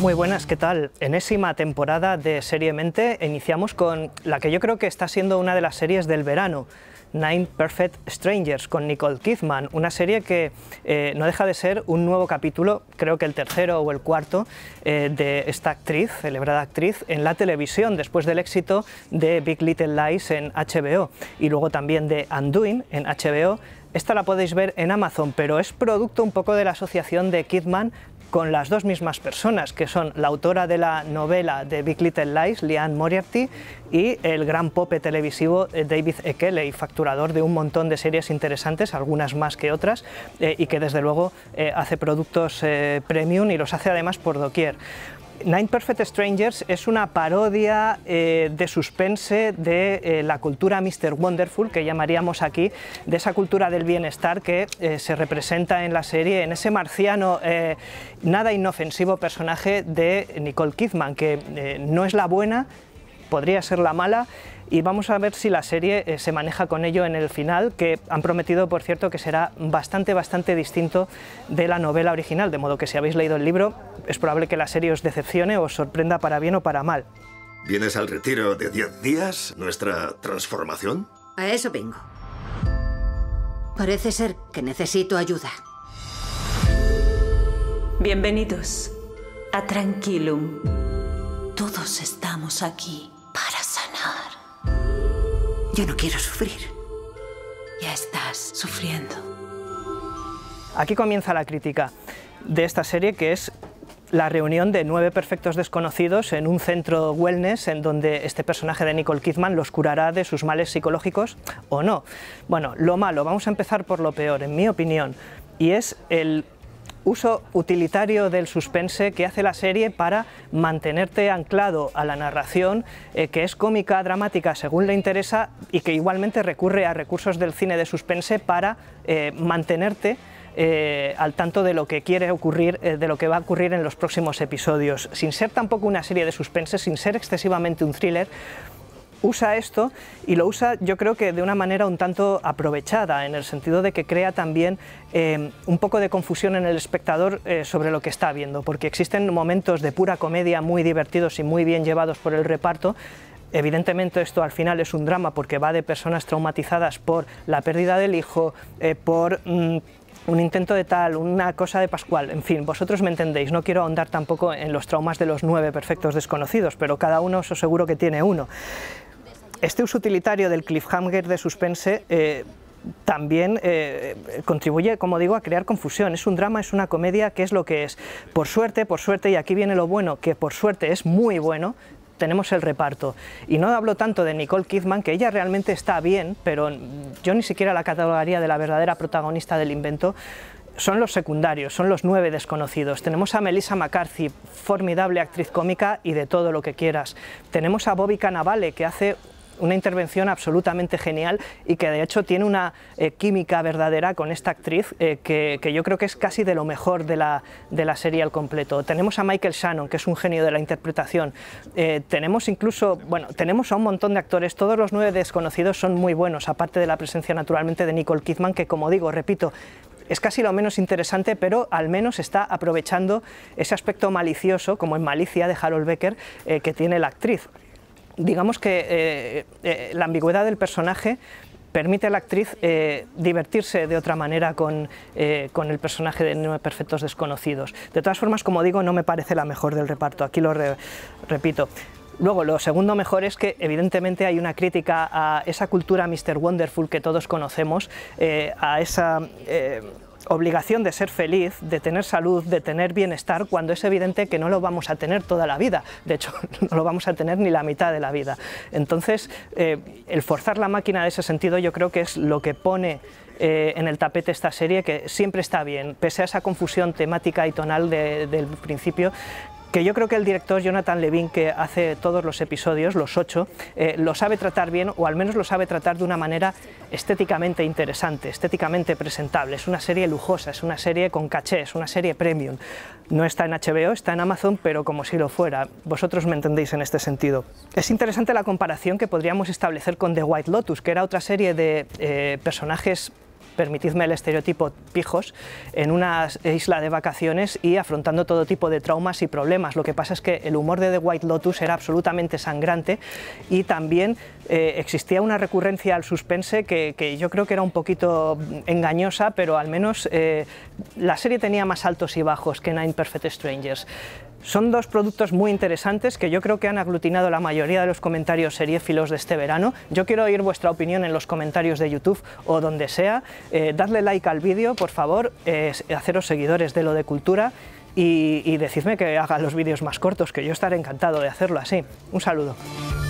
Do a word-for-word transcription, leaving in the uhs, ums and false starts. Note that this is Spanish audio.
Muy buenas, ¿qué tal? Enésima temporada de Seriamente. Iniciamos con la que yo creo que está siendo una de las series del verano, Nine Perfect Strangers, con Nicole Kidman, una serie que eh, no deja de ser un nuevo capítulo, creo que el tercero o el cuarto, eh, de esta actriz, celebrada actriz, en la televisión, después del éxito de Big Little Lies en H B O y luego también de Undoing en H B O. Esta la podéis ver en Amazon, pero es producto un poco de la asociación de Kidman con las dos mismas personas, que son la autora de la novela de Big Little Lies, Liane Moriarty, y el gran pope televisivo David E. Kelley, facturador de un montón de series interesantes, algunas más que otras, eh, y que desde luego eh, hace productos eh, premium y los hace además por doquier. Nine Perfect Strangers es una parodia eh, de suspense de eh, la cultura míster Wonderful, que llamaríamos aquí, de esa cultura del bienestar que eh, se representa en la serie, en ese marciano eh, nada inofensivo personaje de Nicole Kidman, que eh, no es la buena, podría ser la mala, y vamos a ver si la serie eh, se maneja con ello en el final, que han prometido, por cierto, que será bastante, bastante distinto de la novela original, de modo que si habéis leído el libro, es probable que la serie os decepcione o os sorprenda para bien o para mal. ¿Vienes al retiro de diez días, nuestra transformación? A eso vengo. Parece ser que necesito ayuda. Bienvenidos a Tranquilum. Todos estamos aquí para sanar. Yo no quiero sufrir. Ya estás sufriendo. Aquí comienza la crítica de esta serie, que es la reunión de nueve perfectos desconocidos en un centro wellness en donde este personaje de Nicole Kidman los curará de sus males psicológicos o no. Bueno, lo malo, vamos a empezar por lo peor, en mi opinión, y es el uso utilitario del suspense que hace la serie para mantenerte anclado a la narración, eh, que es cómica, dramática, según le interesa, y que igualmente recurre a recursos del cine de suspense para eh, mantenerte eh, al tanto de lo que quiere ocurrir, eh, de lo que va a ocurrir en los próximos episodios. Sin ser tampoco una serie de suspense, sin ser excesivamente un thriller, usa esto y lo usa, yo creo que de una manera un tanto aprovechada, en el sentido de que crea también eh, un poco de confusión en el espectador eh, sobre lo que está viendo, porque existen momentos de pura comedia muy divertidos y muy bien llevados por el reparto. Evidentemente esto al final es un drama porque va de personas traumatizadas por la pérdida del hijo, eh, por mmm, un intento de tal, una cosa de Pascual, en fin, vosotros me entendéis, no quiero ahondar tampoco en los traumas de los nueve perfectos desconocidos, pero cada uno os aseguro que tiene uno. Este uso utilitario del cliffhanger de suspense eh, también eh, contribuye, como digo, a crear confusión. Es un drama, es una comedia, ¿qué es lo que es? Por suerte, por suerte, y aquí viene lo bueno, que por suerte es muy bueno, tenemos el reparto. Y no hablo tanto de Nicole Kidman, que ella realmente está bien, pero yo ni siquiera la catalogaría de la verdadera protagonista del invento. Son los secundarios, son los nueve desconocidos. Tenemos a Melissa McCarthy, formidable actriz cómica y de todo lo que quieras. Tenemos a Bobby Cannavale, que hace una intervención absolutamente genial y que de hecho tiene una eh, química verdadera con esta actriz eh, que, que yo creo que es casi de lo mejor de la, de la serie al completo. Tenemos a Michael Shannon, que es un genio de la interpretación. Eh, tenemos incluso, bueno, tenemos a un montón de actores, todos los nueve desconocidos son muy buenos, aparte de la presencia naturalmente de Nicole Kidman, que como digo, repito, es casi lo menos interesante, pero al menos está aprovechando ese aspecto malicioso, como en Malicia de Harold Becker, eh, que tiene la actriz. Digamos que eh, eh, la ambigüedad del personaje permite a la actriz eh, divertirse de otra manera con, eh, con el personaje de Nueve Perfectos Desconocidos. De todas formas, como digo, no me parece la mejor del reparto, aquí lo re, repito. Luego, lo segundo mejor es que evidentemente hay una crítica a esa cultura míster Wonderful que todos conocemos, eh, a esa eh, obligación de ser feliz, de tener salud, de tener bienestar, cuando es evidente que no lo vamos a tener toda la vida, de hecho no lo vamos a tener ni la mitad de la vida. Entonces, eh, el forzar la máquina en ese sentido yo creo que es lo que pone eh, en el tapete esta serie, que siempre está bien, pese a esa confusión temática y tonal de, del principio, que yo creo que el director Jonathan Levine, que hace todos los episodios, los ocho, eh, lo sabe tratar bien, o al menos lo sabe tratar de una manera estéticamente interesante, estéticamente presentable. Es una serie lujosa, es una serie con caché, es una serie premium. No está en H B O, está en Amazon, pero como si lo fuera. Vosotros me entendéis en este sentido. Es interesante la comparación que podríamos establecer con The White Lotus, que era otra serie de eh, personajes permitidme el estereotipo, pijos, en una isla de vacaciones y afrontando todo tipo de traumas y problemas. Lo que pasa es que el humor de The White Lotus era absolutamente sangrante y también eh, existía una recurrencia al suspense que, que yo creo que era un poquito engañosa, pero al menos eh, la serie tenía más altos y bajos que Nine Perfect Strangers. Son dos productos muy interesantes que yo creo que han aglutinado la mayoría de los comentarios seriéfilos de este verano. Yo quiero oír vuestra opinión en los comentarios de YouTube o donde sea. Eh, dadle like al vídeo, por favor, eh, haceros seguidores de Lo de Cultura y, y decidme que haga los vídeos más cortos, que yo estaré encantado de hacerlo así. Un saludo.